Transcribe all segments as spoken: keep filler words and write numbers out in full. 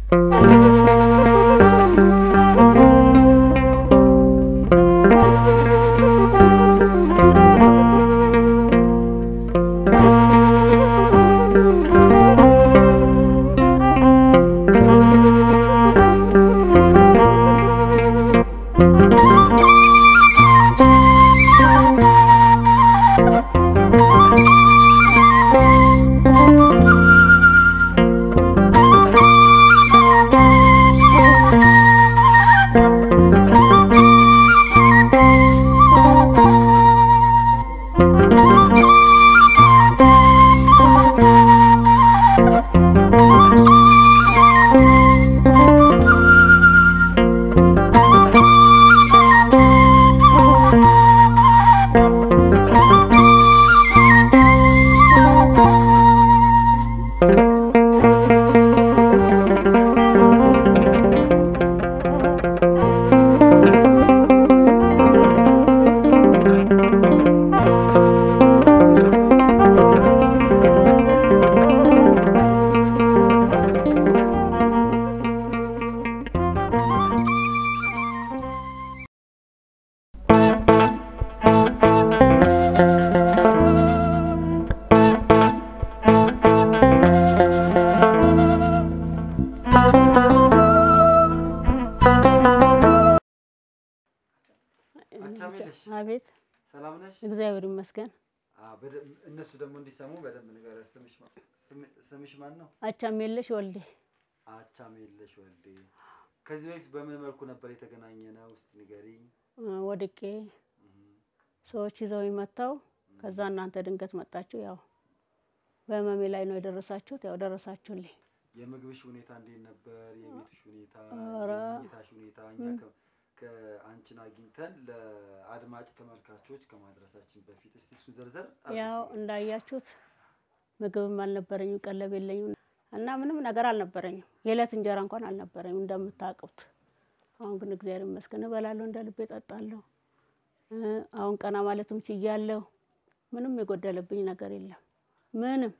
አቤት ሰላም ነሽ? እግዚአብሔር ይመስገን። አዎ በደም እነሱ ደግሞ እንዲሰሙ በደም ነገር ስምሽ ስምሽ ማን ነው? አቻምየለሽ ወልዴ። አቻምየለሽ ወልዴ። ከዚህ በፊት በምን መልኩ ነበር የተገናኘነው? እስቲ ንገሪኝ። ወድቄ ሰዎች ይዘው ይመጣው ከዛ እናንተ ድንገት መጣችሁ ያው በመሜ ላይ ነው የደረሳችሁት ያው ደረሳችሁልኝ። የምግብሽ ሁኔታ እንዴት ነበር? የቤትሽ ሁኔታ፣ የቤትሽ ሁኔታ እኛ ከአንቺን አግኝተን ለአድማጭ ተመልካቾች ከማድረሳችን በፊት እስቲ እሱ ዘርዘር ያው እንዳያችሁት ምግብም አልነበረኝም ቀለብ የለኝም እና ምንም ነገር አልነበረኝም የለት እንጀራ እንኳን አልነበረኝም እንደምታውቁት። አሁን ግን እግዚአብሔር ይመስገን እበላለሁ እንደ ልቤ እጠጣለሁ። አሁን ቀና ማለትም ችያለሁ። ምንም የጎደለብኝ ነገር የለም ምንም።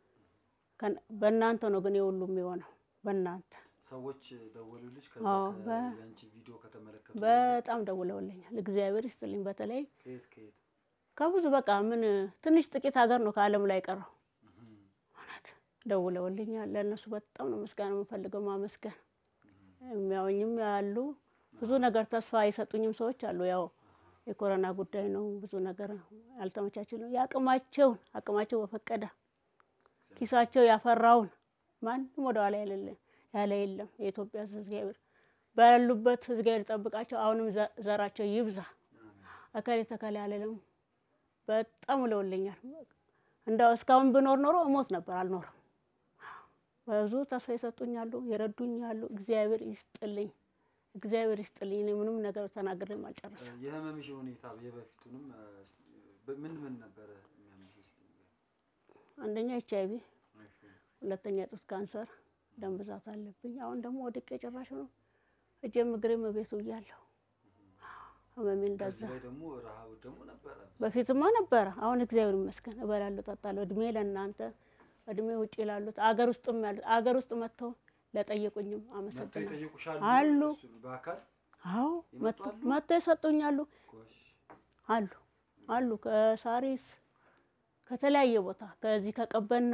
በእናንተ ነው ግን የሁሉም የሆነው በእናንተ ሰዎች ደውሉልሽ ከዛ ከያንቺ ቪዲዮ ከተመለከቱ በጣም ደውለውልኛል። እግዚአብሔር ይስጥልኝ። በተለይ ከየት ከየት ከብዙ በቃ ምን ትንሽ ጥቂት ሀገር ነው ከዓለም ላይ ቀረው ማለት ደውለውልኛል። ለነሱ በጣም ነው መስጋና የምፈልገው ማመስገን። የሚያውኝም ያሉ ብዙ ነገር ተስፋ አይሰጡኝም ሰዎች አሉ። ያው የኮሮና ጉዳይ ነው ብዙ ነገር አልተመቻችም ነው ያቅማቸው አቅማቸው በፈቀደ ኪሳቸው ያፈራውን ማንም ወደኋላ ያለለ ያለ የለም። የኢትዮጵያ እግዚአብሔር ባሉበት እግዚአብሔር ጠብቃቸው አሁንም ዘራቸው ይብዛ። አካለ ተካለ ያለለም በጣም ለውልኛል። እንዳው እስካሁን ብኖር ኖሮ እሞት ነበር አልኖርም። ብዙ ተስፋ ይሰጡኛሉ ይረዱኛሉ። እግዚአብሔር ይስጥልኝ እግዚአብሔር ይስጥልኝ። እኔ ምንም ነገር ተናግሬ ማልጨረሰም። የህመምሽ ሁኔታ የበፊቱንም ምን ምን ነበር የሚያምሽ? አንደኛ ኤች አይ ቪ፣ ሁለተኛ ጡት ካንሰር ደም ብዛት አለብኝ። አሁን ደግሞ ወድቄ ጭራሽ ነው እጄም እግሬም ቤቱ ይያለሁ። ህመሜ እንደዛ ደግሞ ረሃብ ደግሞ ነበር በፊትማ ነበር። አሁን እግዚአብሔር ይመስገን እበላለሁ እጠጣለሁ። እድሜ ለእናንተ እድሜ ውጪ ይላሉት አገር ውስጥም ያሉት አገር ውስጥ መጥተው ለጠየቁኝም አመሰግናለሁ አሉ በአካል አዎ መጥተው ይሰጡኛሉ አሉ አሉ ከሳሪስ ከተለያየ ቦታ ከዚህ ከቀበና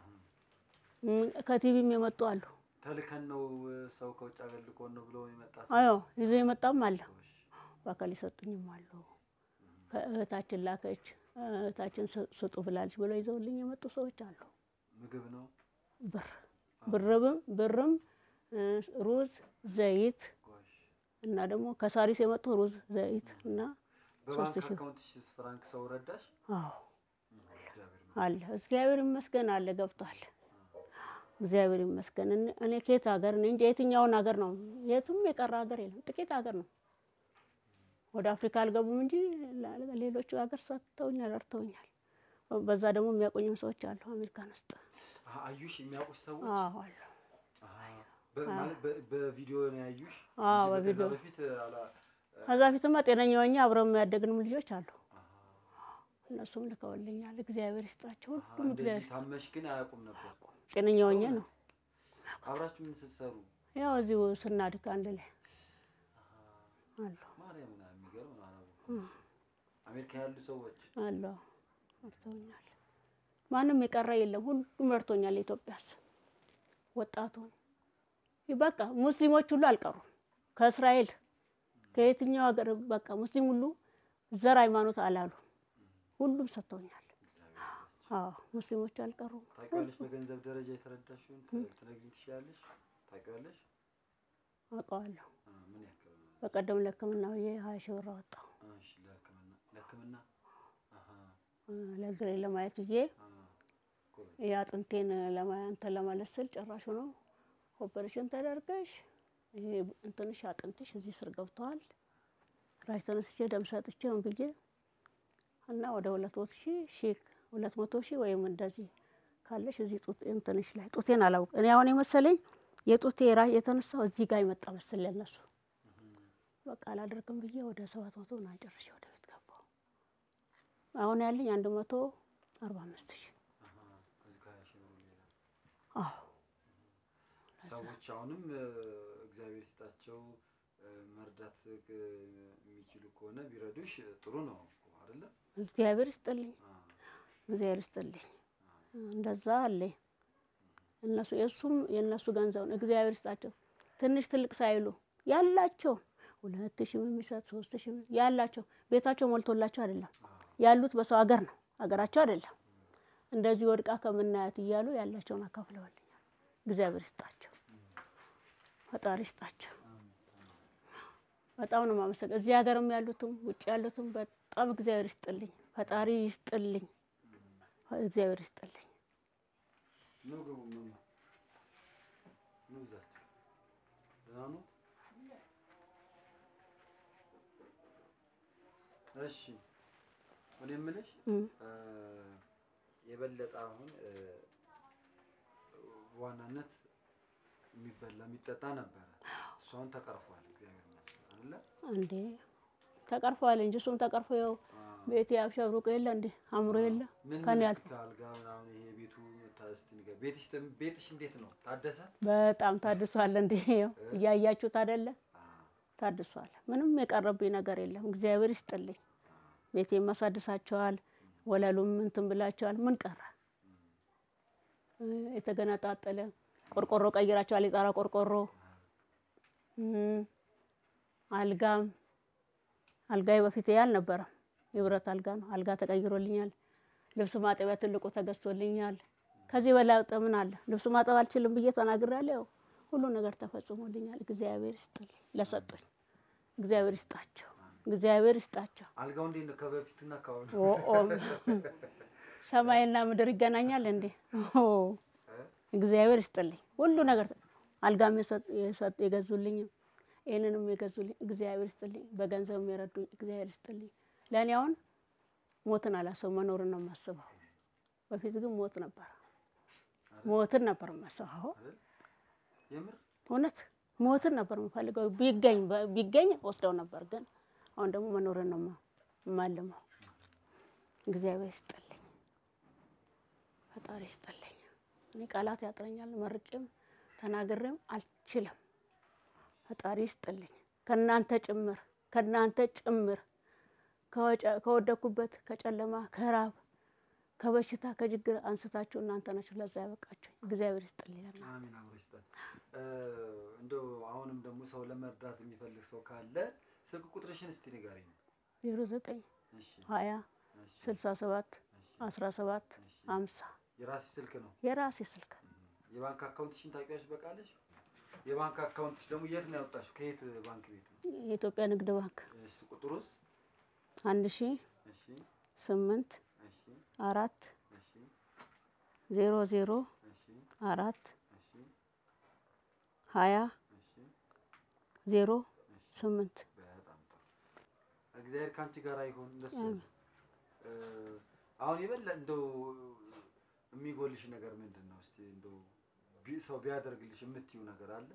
ከቲቪም የመጡ አሉ። ተልከን ነው ሰው ከውጭ አገር ልኮን ነው ብለው ይመጣል። አዎ ይዘ ይመጣም አለ በአካል ይሰጡኝም አሉ። ከእህታችን ላከች እህታችን ስጡ ብላለች ብለው ይዘውልኝ የመጡ ሰዎች አሉ። ምግብ ነው ብር ብርም ብርም ሩዝ ዘይት እና ደግሞ ከሳሪስ የመጡ ሩዝ ዘይት እና በባንክ አካውንትሽ ፍራንክ ሰው ረዳሽ? አዎ አለ እግዚአብሔር ይመስገን አለ ገብቷል። እግዚአብሔር ይመስገን። እኔ ከየት ሀገር ነኝ እንጂ የትኛውን ሀገር ነው የትም የቀረ ሀገር የለም ጥቂት ሀገር ነው። ወደ አፍሪካ አልገቡም እንጂ ሌሎች ሀገር ሰጥተውኛል ረድተውኛል። በዛ ደግሞ የሚያቆኙም ሰዎች አሉ አሜሪካን ውስጥ። አዩሽ የሚያቆሽ ሰዎች? አዎ አሉ። ማለት በቪዲዮ ነው ያዩሽ? አዎ በቪዲዮ በፊት አላ ከዛ በፊትማ ጤነኛ ሆኜ አብረው የሚያደግንም ልጆች አሉ። እነሱም ልከውልኛል እግዚአብሔር ይስጣቸው ሁሉም እግዚአብሔር። ታመሽ ግን አያውቁም ነበር? ጤነኛ ሆኜ ነው አብራችሁ ምን ስትሰሩ? ያው እዚሁ ስናድግ አንድ ላይ አሉ ማርያም ና የሚገርም ነው አሜሪካ ያሉ ሰዎች አሉ መርቶኛል ማንም የቀረ የለም ሁሉ መርቶኛል ኢትዮጵያስ ወጣቱ ይበቃ ሙስሊሞች ሁሉ አልቀሩ ከእስራኤል ከየትኛው ሀገር በቃ ሙስሊም ሁሉ ዘር ሃይማኖት አላሉ ሁሉም ሰጥቶኛል አዎ ሙስሊሞች አልቀሩ ታውቂዋለሽ በገንዘብ ደረጃ የተረዳሽውን ትነግሪኝ ትችያለሽ ታውቂዋለሽ አውቀዋለሁ ምን ያክል በቀደም ለህክምናው የሃያ ሺህ ብር አወጣሁ እሺ ለህክምና ለህክምና አሃ ለግሬ ለማየት ይዤ ያጥንቴን ለማያንተ ለማለስል ጨራሽ ነው ኦፐሬሽን ተደርገሽ ይሄ እንትንሽ አጥንትሽ እዚህ ስር ገብቷል ራስ ተነስቼ ደም ሰጥቼ ነው ብዬ እና ወደ ሁለት መቶ ሺህ ሺክ ሁለት መቶ ሺህ ወይም እንደዚህ ካለሽ እዚህ ጡት እንትንሽ ላይ ጡቴን አላውቅ እኔ አሁን የመሰለኝ የጡቴ ራስ የተነሳው እዚህ ጋር ይመጣ መሰል ለነሱ በቃ አላደርግም ብዬ ወደ ሰባት መቶ እና ጨርሼ ወደ ቤት ገባሁ አሁን ያለኝ አንድ መቶ አርባ አምስት ሺህ አሃ ከዚህ ጋር ያሽነው አዎ ሰዎች አሁንም እግዚአብሔር ይስጣቸው መርዳት የሚችሉ ከሆነ ቢረዱሽ ጥሩ ነው አይደለ እግዚአብሔር ይስጥልኝ እግዚአብሔር ይስጥልኝ እንደዛ አለ እነሱ የሱም የነሱ ገንዘብ እግዚአብሔር ይስጣቸው ትንሽ ትልቅ ሳይሉ ያላቸው ሁለት ሺህ የሚሰጥ ሶስት ሺህ ያላቸው ቤታቸው ሞልቶላቸው አይደለም ያሉት በሰው ሀገር ነው ሀገራቸው አይደለም እንደዚህ ወድቃ ከምናያት ይያሉ ያላቸውን አካፍለዋል እግዚአብሔር ይስጣቸው ፈጣሪ ይስጣቸው በጣም ነው ማመሰግነው እዚህ ሀገርም ያሉትም ውጭ ያሉትም በጣም እግዚአብሔር ይስጥልኝ ፈጣሪ ይስጥልኝ እግዚአብሔር ይስጥልኝ ነው ግቡ ምን ነው ዛት ዳኑ እሺ ወደ ምንሽ የበለጠ አሁን ዋናነት የሚበላ የሚጠጣ ነበር እሷን ተቀርፏል እግዚአብሔር ይመስገን አይደለ እንዴ ተቀርፏል እንጂ እሱም ተቀርፎ ያው ቤት ያብሸብሩቅ የለ እንዴ አምሮ የለ ከኔል ካልጋ ምናምን ይሄ ቤቱ ታስቲንገ ቤትሽ ቤትሽ እንዴት ነው ታደሰ በጣም ታድሷል እንዴ ያያያችሁት አይደለ ታድሷል ምንም የቀረብኝ ነገር የለም እግዚአብሔር ይስጥልኝ ቤቴን ማሳድሳቸዋል ወለሉም እንትን ብላቸዋል ምን ቀረ የተገነጣጠለ ቆርቆሮ ቀይራቸዋል የጣራ ቆርቆሮ አልጋም አልጋይ በፊት ያል ነበር የብረት አልጋ ነው አልጋ ተቀይሮልኛል ልብስ ማጠቢያ ትልቁ ተገዝቶልኛል ከዚህ በላይ ምን አለ ልብስ ማጠብ አልችልም ብዬ ተናግሬያለሁ ሁሉ ነገር ተፈጽሞልኛል እግዚአብሔር ይስጥልኝ ለሰጡኝ እግዚአብሔር ይስጣቸው እግዚአብሔር ይስጣቸው አልጋው እንዴ ነው ከበፊትና ካሁን ኦ ሰማይና ምድር ይገናኛል እንዴ ኦ እግዚአብሔር ይስጥልኝ ሁሉ ነገር አልጋም የሰጥ የገዙልኝ እኔንም የገዙልኝ እግዚአብሔር ይስጥልኝ በገንዘብ የሚረዱኝ እግዚአብሔር ይስጥልኝ ለኔ አሁን ሞትን አላሰው መኖርን ነው ማስበው በፊት ግን ሞት ነበር ሞትን ነበር ማስበው የምር እውነት ሞትን ነበር የምፈልገው ቢገኝ ቢገኝ ወስደው ነበር ግን አሁን ደግሞ መኖርን ነው ማለመው እግዚአብሔር ይስጥልኝ ፈጣሪ ይስጥልኝ እኔ ቃላት ያጥረኛል መርቄም ተናግሬም አልችልም ፈጣሪ ይስጥልኝ ከናንተ ጭምር ከናንተ ጭምር ከወደኩበት ከጨለማ ከራብ ከበሽታ ከጅግር አንስታችሁ እናንተ ናችሁ ለዛ ያበቃችሁ እግዚአብሔር ይስጥልኝ አሜን አብሮ ይስጥል እንደው አሁንም ደግሞ ሰው ለመርዳት የሚፈልግ ሰው ካለ ስልክ ቁጥርሽን እስቲ ንገሪኝ ዜሮ ዘጠኝ ሀያ ስልሳ ሰባት አስራ ሰባት ሃምሳ የራስ ስልክ ነው የራስ ስልክ የባንክ አካውንትሽን ታውቂያለሽ በቃለሽ የባንክ አካውንትሽ ደግሞ የት ነው ያወጣሽው ከየት ባንክ ቤት ነው የኢትዮጵያ ንግድ ባንክ እሺ ቁጥሩስ አንድ ሺህ እሺ ስምንት እሺ አራት እሺ ዜሮ ዜሮ እሺ አራት እሺ ሀያ እሺ ዜሮ ስምንት በጣም ጥሩ እግዚአብሔር ካንቺ ጋር ይሁን እንደሱ አሁን ይበል እንደው የሚጎልሽ ነገር ምንድነው እስቲ እንደው ሰው ቢያደርግልሽ የምትዩ ነገር አለ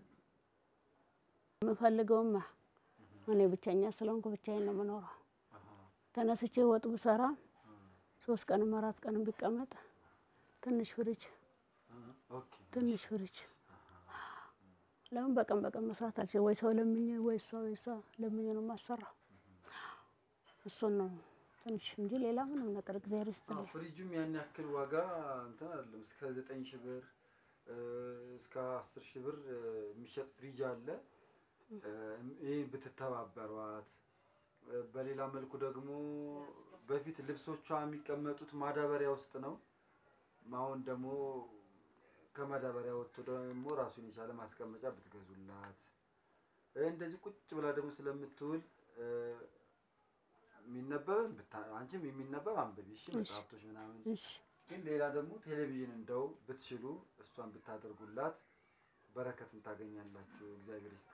መፈልገውማ እኔ ብቻኛ ስለሆንኩ ብቻዬን ነው የምኖረው ተነስቼ ወጥ ብሰራ ሶስት ቀን አራት ቀን ቢቀመጥ ትንሽ ፍሪጅ ኦኬ ትንሽ ፍሪጅ ለምን በቀን በቀን መስራት አልችልም ወይ ሰው ለምኜ ወይ ሰው ወይ ሰው ለምኜ ነው ማሰራው እሱ ነው ትንሽ እንጂ ሌላ ምንም ነገር እግዚአብሔር ይስጥልኝ ፍሪጁም ያን ያክል ዋጋ እንትን አይደለም እስከ ዘጠኝ ሺህ ብር እስከ አስር ሺህ ብር የሚሸጥ ፍሪጅ አለ ይሄ ብትተባበሯት በሌላ መልኩ ደግሞ በፊት ልብሶቿ የሚቀመጡት ማዳበሪያ ውስጥ ነው ማውን ደግሞ ከማዳበሪያ ወጥቶ ደግሞ ራሱን ይቻለ ማስቀመጫ ብትገዙላት እንደዚህ ቁጭ ብላ ደግሞ ስለምትውል ሚነበብ አንቺም የሚነበብ አንብቢ እሺ መጽሐፍቶች ምናምን እሺ ግን ሌላ ደግሞ ቴሌቪዥን እንደው ብትችሉ እሷን ብታደርጉላት በረከትን ታገኛላችሁ እግዚአብሔር ይስጥ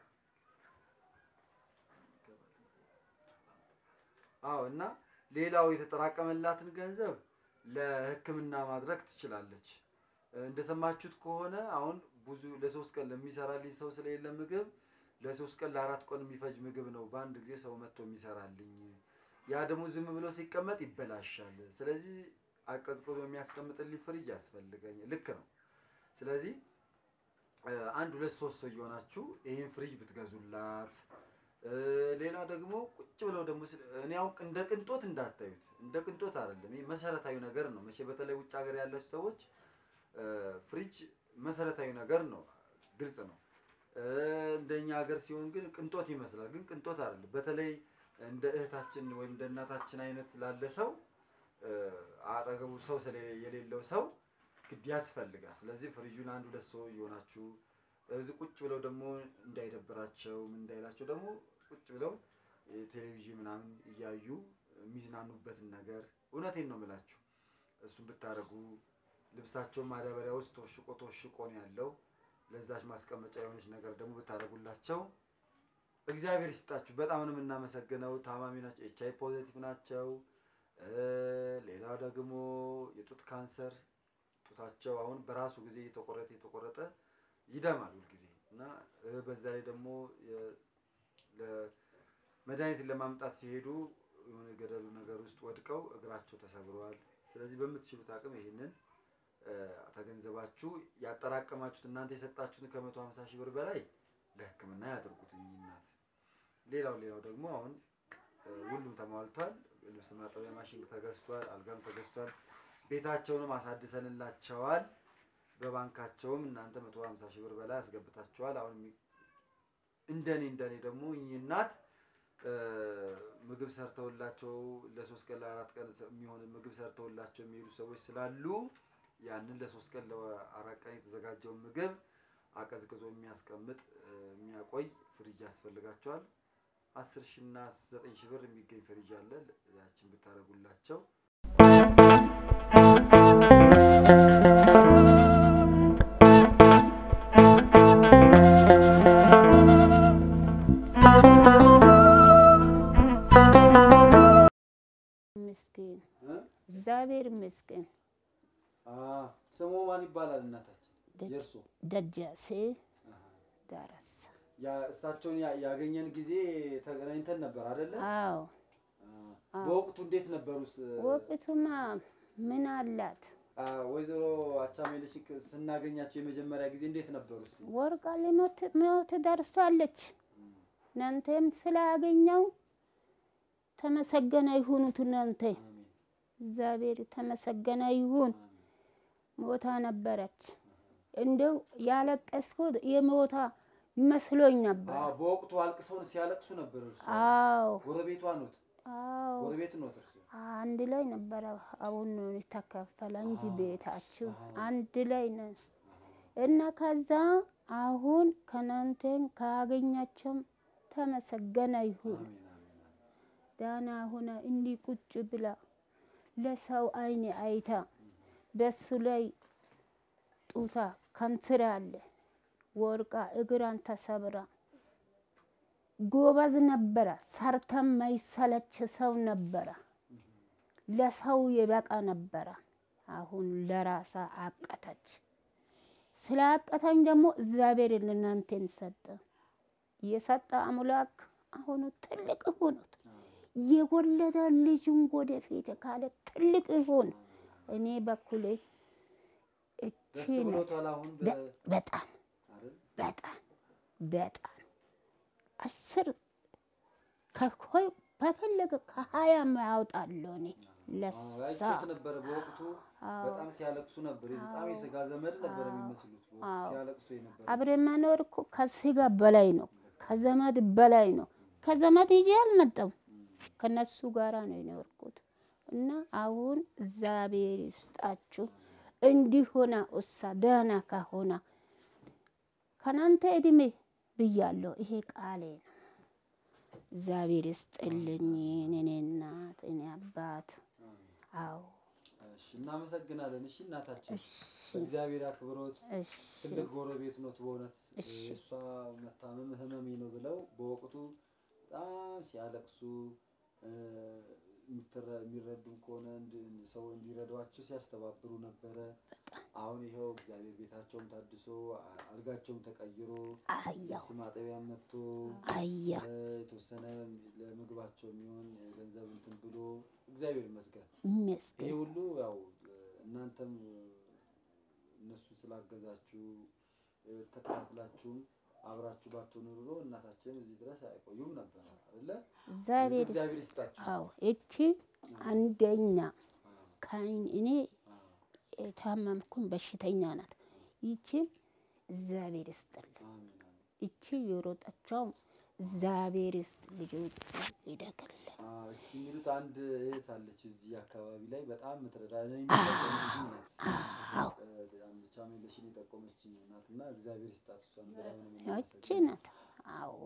አዎ እና ሌላው የተጠራቀመላትን ገንዘብ ለህክምና ማድረግ ትችላለች እንደሰማችሁት ከሆነ አሁን ብዙ ለሶስት ቀን ለሚሰራልኝ ሰው ስለሌለ ምግብ ለሶስት ቀን ለአራት ቀን የሚፈጅ ምግብ ነው በአንድ ጊዜ ሰው መጥቶ የሚሰራልኝ ያ ደግሞ ዝም ብሎ ሲቀመጥ ይበላሻል ስለዚህ አቀዝቅዞ የሚያስቀምጥልኝ ፍሪጅ ያስፈልገኝ ልክ ነው ስለዚህ አንድ ሁለት ሶስት ሰው ይሆናችሁ ይሄን ፍሪጅ ብትገዙላት ሌላ ደግሞ ቁጭ ብለው ደግሞ እኔ ያው እንደ ቅንጦት እንዳታዩት እንደ ቅንጦት አይደለም ይሄ መሰረታዊ ነገር ነው መቼ በተለይ ውጭ ሀገር ያላችሁ ሰዎች ፍሪጅ መሰረታዊ ነገር ነው ግልጽ ነው እንደኛ ሀገር ሲሆን ግን ቅንጦት ይመስላል ግን ቅንጦት አይደለም በተለይ እንደ እህታችን ወይ እንደ እናታችን አይነት ላለ ሰው አጠገቡ ሰው ስለሌለው ሰው ግድ ያስፈልጋል ስለዚህ ፍሪጁን አንድ ሁለት ሰው ይሆናችሁ እዚህ ቁጭ ብለው ደግሞ እንዳይደብራቸው ምን እንዳይላቸው ደግሞ ቁጭ ብለው ቴሌቪዥን ምናምን እያዩ ሚዝናኑበት ነገር እውነቴን ነው የምላችሁ እሱን ብታረጉ ልብሳቸው ማዳበሪያ ውስጥ ተሽቆ ተሽቆ ነው ያለው ለዛች ማስቀመጫ የሆነች ነገር ደግሞ ብታረጉላቸው እግዚአብሔር ይስጣችሁ በጣም ነው እናመሰግነው ታማሚ ናቸው ኤች አይ ቪ ፖዚቲቭ ናቸው ሌላ ደግሞ የጡት ካንሰር ጡታቸው አሁን በራሱ ጊዜ የተቆረጠ የተቆረጠ ይደማል ሁሉ ጊዜ እና በዛ ላይ ደግሞ ለመድኃኒት ለማምጣት ሲሄዱ የሆነ ገደሉ ነገር ውስጥ ወድቀው እግራቸው ተሰብሯል ስለዚህ በመትችሉት አቅም ይሄንን ተገንዘባችሁ ያጠራቀማችሁት እናንተ የሰጣችሁት ከመቶ ሃምሳ ሺህ ብር በላይ ለህክምና ያደርጉት እናት ሌላው ሌላው ደግሞ አሁን ሁሉም ተሟልቷል ልብስ ማጠቢያ ማሽን ተገዝቷል አልጋም ተገዝቷል ቤታቸውንም አሳድሰንላቸዋል በባንካቸውም እናንተ መቶ ሃምሳ ሺህ ብር በላይ አስገብታችኋል አሁን እንደኔ እንደኔ ደግሞ እናት ምግብ ሰርተውላቸው ለሶስት ቀን ለአራት ቀን የሚሆን ምግብ ሰርተውላቸው የሚሄዱ ሰዎች ስላሉ ያንን ለሶስት ቀን ለአራት ቀን የተዘጋጀው ምግብ አቀዝቅዞ የሚያስቀምጥ የሚያቆይ ፍሪጅ ያስፈልጋቸዋል አስር ሺህ እና ዘጠኝ ሺህ ብር የሚገኝ ፍሪጅ አለ ያችን ብታረጉላቸው ምስኪን እግዚአብሔር ምስኪን አ ስሙ ማን ይባላል እናታችን የርሱ ደጃሴ ዳራስ ያ እሳቸውን ያገኘን ጊዜ ተገናኝተን ነበር አይደለ አዎ በወቅቱ እንዴት ነበሩስ ወቅቱማ ምን አላት ወይዘሮ አቻምየለሽ ስናገኛቸው የመጀመሪያ ጊዜ እንዴት ነበሩስ ወርቃ ለሞት ሞት ደርሳለች እናንተም ስላገኘው ተመሰገነ ይሁኑት እናንተ እግዚአብሔር ተመሰገነ ይሁን ሞታ ነበረች እንደው ያለቀስኩት የሞታ መስሎኝ ነበር አዎ በወቅቱ አልቅሰው ሲያለቅሱ ነበር እርሱ አዎ ጎረቤቷ ነው አዎ ጎረቤት ነው እርሱ አንድ ላይ ነበር አሁን ነው ተከፈለ እንጂ ቤታችሁ አንድ ላይ ነው እና ከዛ አሁን ከናንተን ካገኛቸው ተመሰገነ ይሁን ዳና ሆነ እንዲ ቁጭ ብላ ለሰው አይኔ አይታ በሱ ላይ ጡታ ካንሰር አለ ወርቃ እግራን ተሰብራ ጎበዝ ነበር ሰርተም ማይሰለች ሰው ነበር ለሰው ይበቃ ነበር አሁን ለራሳ አቀተች ስላቀተኝ ደግሞ እግዚአብሔር ለናንተን ሰጠ የሰጠ አምላክ አሁን ትልቅ ሆኖት የወለደ ልጅን ወደፊት ካለ ትልቅ ይሁን እኔ በኩሌ እቺ በጣም በጣም በጣም አስር ከኮይ በፈለገ ከሀያ ማያውጣለሁ እኔ ለሳ ነበር በወቅቱ በጣም ሲያለቅሱ ነበር በጣም የስጋ ዘመድ ነበር የሚመስሉት ሲያለቅሱ ነበር አብረን መኖር እኮ ከስጋ በላይ ነው ከዘመድ በላይ ነው ከዘመድ ይያል መጣው ከነሱ ጋራ ነው የኖርኩት እና አሁን እግዚአብሔር ይስጣችሁ እንዲሆና እሳ ደህና ከሆነ ከናንተ እድሜ ብያለሁ ይሄ ቃሌ ነው እግዚአብሔር ይስጥልኝ እኔ እናት እኔ አባት አው እሺ እናመሰግናለን እሺ እናታችን እግዚአብሔር አክብሮት ትልቅ ጎረቤት ነው ተወነት እሷ መታመም ህመም ነው ብለው በወቅቱ በጣም ሲያለቅሱ የሚረዱን ከሆነ ሰው እንዲረዷቸው ሲያስተባብሩ ነበር አሁን ይሄው እግዚአብሔር ቤታቸውን ታድሶ አልጋቸውን ተቀይሮ ስማጠቢያ መጥቶ አያ የተወሰነ ለምግባቸው የሚሆን ገንዘብ እንትን ብሎ እግዚአብሔር ይመስገን ይሄ ሁሉ ያው እናንተም እነሱ ስላገዛችሁ ተከታትላችሁ አብራችሁ ባትኖሩ እናታችን እዚህ ድረስ አይቆዩም ነበር አይደለ እግዚአብሔር ይስጣችሁ አው እቺ አንደኛ ካይን እኔ ታመምኩን በሽተኛ ናት ይቺ እግዚአብሔር ይስጥልኝ እቺ የሮጣቸው እግዚአብሔር ልጆች ይደከለ አዎ እቺ ሚሉት አንድ እህት አለች እዚህ አካባቢ ላይ በጣም ምትረዳለኝ ነው አዎ ለአቻምየለሽን የጠቆመችኝ ናትና እግዚአብሔር ይስጣት እሷን በጣም ነው እቺ ናት አዎ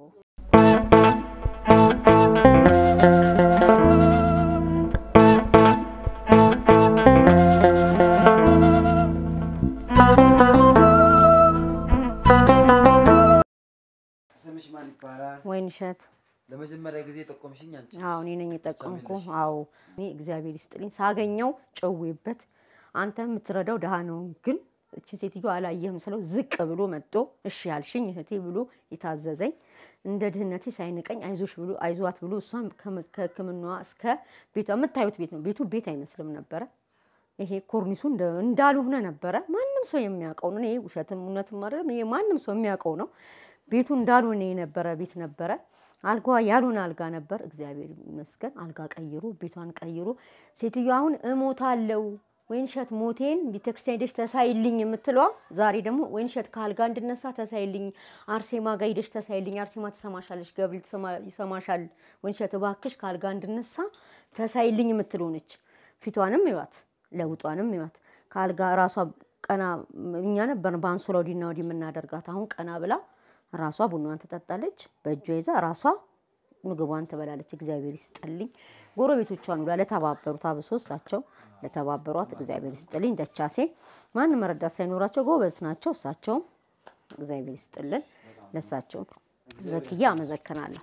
ወይንሸት ለመጀመሪያ ጊዜ ተቆምሽኝ አንቺ አዎ እኔ ነኝ ተቆምኩ አዎ እኔ እግዚአብሔር ይስጥልኝ ሳገኘው ጨውይበት አንተ የምትረዳው ደሃ ነው ግን እቺ ሴትዮ አላየህም ስለው ዝቅ ብሎ መጥቶ እሺ ያልሽኝ እህቴ ብሎ ይታዘዘኝ እንደ ድህነቴ ሳይንቀኝ አይዞሽ ብሎ አይዟት ብሎ እሷም ከህክምናዋ እስከ ቤቷ የምታዩት ቤት ነው ቤቱ ቤት አይመስልም ነበር ይሄ ኮርኒሱ እንዳልሆነ ነበር ማንንም ሰው የሚያውቀው ነው ይሄ ውሸትም እውነትም አይደለም ይሄ ማንንም ሰው የሚያውቀው ነው ቤቱ እንዳልሆነ የነበረ ቤት ነበር አልጋዋ ያሉን አልጋ ነበር እግዚአብሔር ይመስገን አልጋ ቀይሩ ቤቷን ቀይሩ ሴትዮ አሁን እሞታለሁ ወይንሸት ሞቴን ቤተክርስቲያን ሄደሽ ተሳይልኝ የምትለው ዛሬ ደግሞ ወይንሸት ካልጋ እንድነሳ ተሳይልኝ አርሴማ ጋር ሄደሽ ተሳይልኝ አርሴማ ተሰማሻለሽ ገብርኤል ይሰማሻል ወይንሸት ባክሽ ካልጋ እንድነሳ ተሳይልኝ የምትለው ነች ፊቷንም ይዋት ለውጧንም ይዋት ካልጋ ራሷ ቀና እኛ ነበር ባንሶላው ዲና ወዲ የምናደርጋት አሁን ቀና ብላ ራሷ ቡናዋን ተጠጣለች በእጇ ይዛ ራሷ ምግቧን ተበላለች እግዚአብሔር ይስጥልኝ ጎረቤቶቿን ሁሉ ለተባበሩት አብሶሳቸው ለተባበሩት እግዚአብሔር ይስጥልኝ ደቻሴ ማን መረዳት ሳይኖራቸው ጎበዝ ናቸው እሳቸው እግዚአብሔር ይስጥልን ለሳቸው ዘኪያ አመሰግናለሁ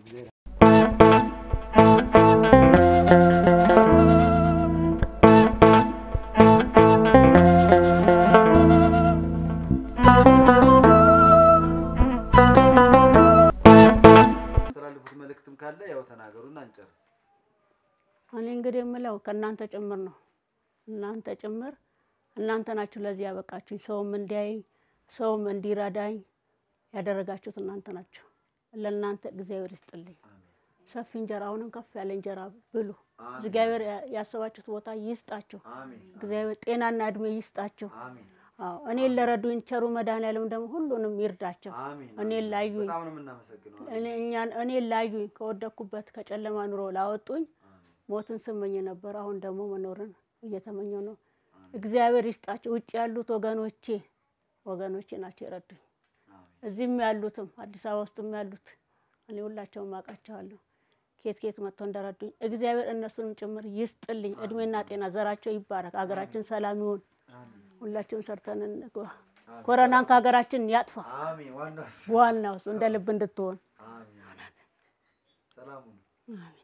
ካለ ያው ተናገሩና አንጨርስ እኔ እንግዲህ የምለው ከናንተ ጭምር ነው እናንተ ጭምር እናንተ ናችሁ ለዚህ ያበቃችሁ ሰውም እንዲያይ ሰውም እንዲራዳኝ ያደረጋችሁት እናንተ ናችሁ ለእናንተ እግዚአብሔር ይስጥልኝ ሰፊ እንጀራውንም ከፍ ያለ እንጀራ ብሉ እግዚአብሔር ያሰባችሁት ቦታ ይስጣችሁ እግዚአብሔር ጤናና እድሜ ይስጣችሁ አዎ እኔ ለረዱኝ ቸሩ መድኃኒዓለም ደግሞ ሁሉንም ይርዳቸው እኔ ላዩኝ በጣም ነው እናመሰግነው እኔ እኛን እኔ ላዩኝ ከወደኩበት ከጨለማ ኑሮ ላወጡኝ ሞትን ስመኝ ነበር አሁን ደግሞ መኖርን እየተመኘው ነው እግዚአብሔር ይስጣቸው ውጭ ያሉት ወገኖቼ ወገኖቼ ናቸው ይረዱኝ እዚህም ያሉትም አዲስ አበባ ውስጥም ያሉት እኔ ሁላቸውም ማቃቸዋለሁ ኬት ኬት መጥቶ እንደረዱኝ እግዚአብሔር እነሱንም ጭምር ይስጥልኝ እድሜና ጤና ዘራቸው ይባረክ አገራችን ሰላም ይሁን ሁላችንም ሰርተን እንግባ ኮሮናን ከሀገራችን ያጥፋ አሜን ዋናው ዋናው እንደ ልብ እንድትሆን አሜን ሰላም ሁኑ አሜን